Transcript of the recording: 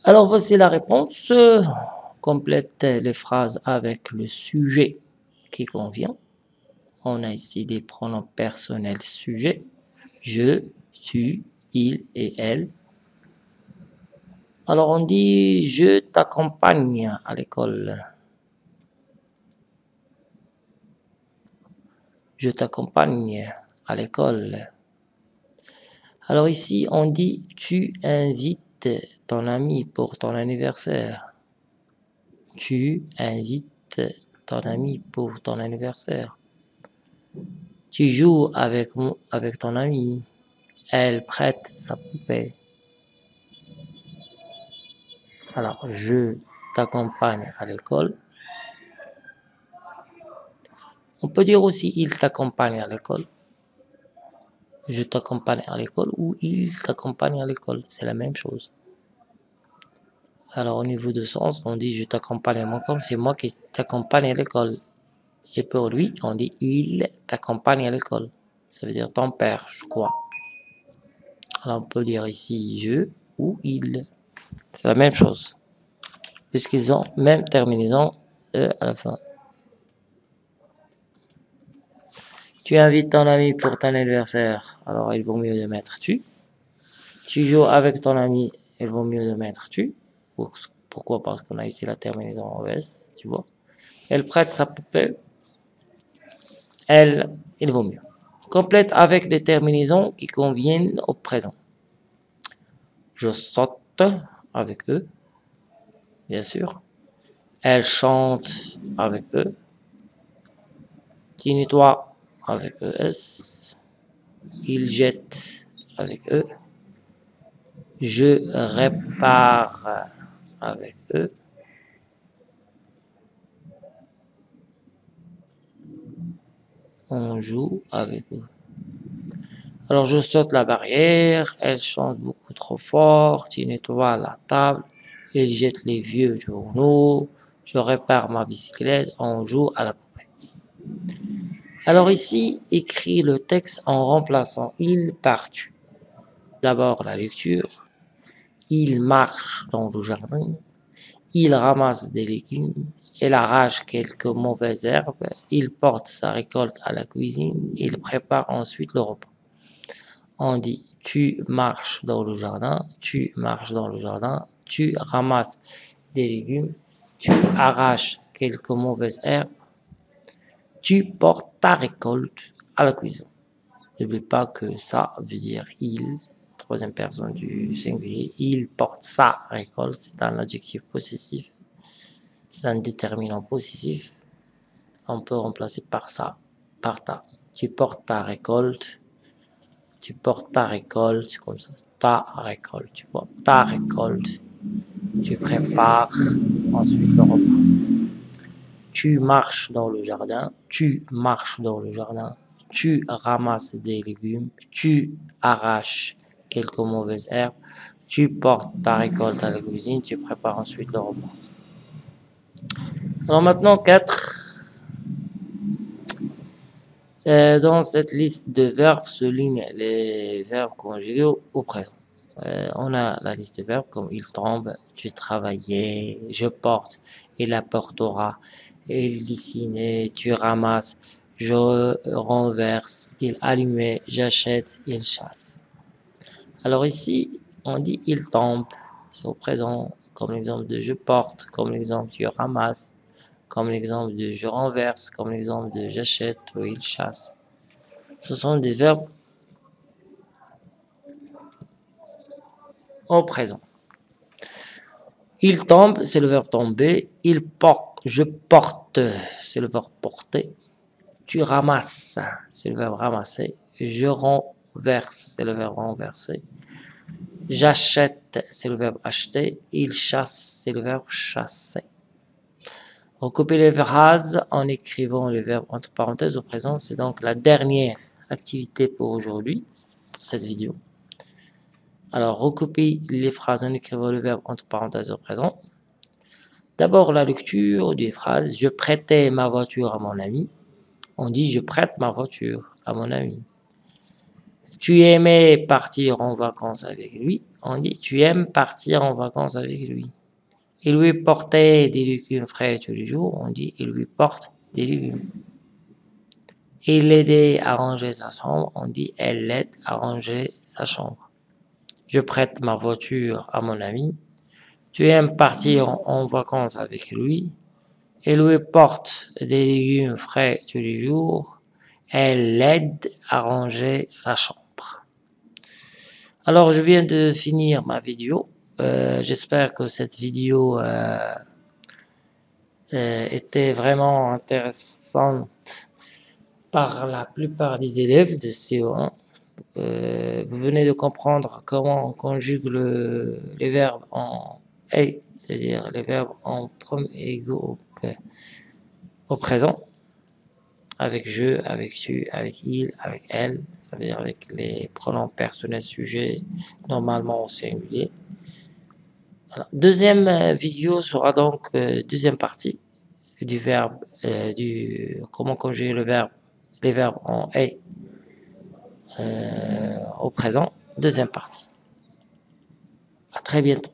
Alors voici la réponse. Complète les phrases avec le sujet qui convient. On a ici des pronoms personnels sujet. Je, tu, il et elle. Alors on dit je t'accompagne à l'école. Je t'accompagne à l'école. Alors ici on dit tu invites ton ami pour ton anniversaire. Tu invites ton ami pour ton anniversaire. Tu joues avec ton ami. Elle prête sa poupée. Alors, je t'accompagne à l'école. On peut dire aussi il t'accompagne à l'école. Je t'accompagne à l'école ou il t'accompagne à l'école. C'est la même chose. Alors, au niveau de sens, on dit je t'accompagne à mon école. C'est moi qui t'accompagne à l'école. Et pour lui, on dit il t'accompagne à l'école. Ça veut dire ton père, je crois. Alors, on peut dire ici je ou il. C'est la même chose. Puisqu'ils ont même terminaison E à la fin. Tu invites ton ami pour ton anniversaire. Alors, il vaut mieux de mettre tu. Tu joues avec ton ami. Il vaut mieux de mettre tu. Pourquoi? Parce qu'on a ici la terminaison OS, tu vois. Elle prête sa poupée. Elle, il vaut mieux. Complète avec des terminaisons qui conviennent au présent. Je saute avec eux, bien sûr. Elle chante avec eux. Tu nettoies avec ES. Il jette avec eux. Je répare avec eux. On joue avec eux. Alors je saute la barrière, elle chante beaucoup trop fort, tu nettoies la table, il jette les vieux journaux, je répare ma bicyclette, on joue à la poupée. Alors ici, écris le texte en remplaçant il par tu. D'abord la lecture. Il marche dans le jardin. Il ramasse des légumes. Il arrache quelques mauvaises herbes. Il porte sa récolte à la cuisine. Il prépare ensuite le repas. On dit tu marches dans le jardin, tu marches dans le jardin, tu ramasses des légumes, tu arraches quelques mauvaises herbes, tu portes ta récolte à la cuisine. N'oublie pas que ça veut dire il, troisième personne du singulier, il porte sa récolte, c'est un adjectif possessif, c'est un déterminant possessif, on peut remplacer par ça, par ta. Tu portes ta récolte. Tu portes ta récolte, c'est comme ça, ta récolte, tu vois, ta récolte. Tu prépares ensuite le repas. Tu marches dans le jardin, tu marches dans le jardin, tu ramasses des légumes, tu arraches quelques mauvaises herbes, tu portes ta récolte à la cuisine, tu prépares ensuite le repas. Alors maintenant, 4. Dans cette liste de verbes souligne les verbes conjugués au présent. On a la liste de verbes comme il tombe, tu travaillais, je porte, il apportera, il dessinait, tu ramasses, je renverse, il allumait, j'achète, il chasse. Alors ici, on dit il tombe, c'est au présent, comme l'exemple de je porte, comme l'exemple tu ramasses, comme l'exemple de je renverse, comme l'exemple de j'achète ou il chasse. Ce sont des verbes au présent. Il tombe, c'est le verbe tomber. Il porte, je porte, c'est le verbe porter. Tu ramasses, c'est le verbe ramasser. Je renverse, c'est le verbe renverser. J'achète, c'est le verbe acheter. Il chasse, c'est le verbe chasser. Recopier les phrases en écrivant le verbe entre parenthèses au présent. C'est donc la dernière activité pour aujourd'hui, pour cette vidéo. Alors, recopie les phrases en écrivant le verbe entre parenthèses au présent. D'abord, la lecture des phrases. Je prêtais ma voiture à mon ami. On dit je prête ma voiture à mon ami. Tu aimais partir en vacances avec lui. On dit tu aimes partir en vacances avec lui. Il lui portait des légumes frais tous les jours. On dit il lui porte des légumes. Il l'aidait à ranger sa chambre. On dit elle l'aide à ranger sa chambre. Je prête ma voiture à mon ami. Tu aimes partir en vacances avec lui. Il lui porte des légumes frais tous les jours. Elle l'aide à ranger sa chambre. Alors, je viens de finir ma vidéo. J'espère que cette vidéo était vraiment intéressante par la plupart des élèves de CO1. Vous venez de comprendre comment on conjugue les verbes en et, c'est-à-dire les verbes en premier égaux au présent, avec je, avec tu, avec il, avec elle, ça veut dire avec les pronoms personnels sujets, normalement au singulier. Voilà. Deuxième vidéo sera donc deuxième partie du verbe, comment conjuguer les verbes en et au présent, deuxième partie. À très bientôt.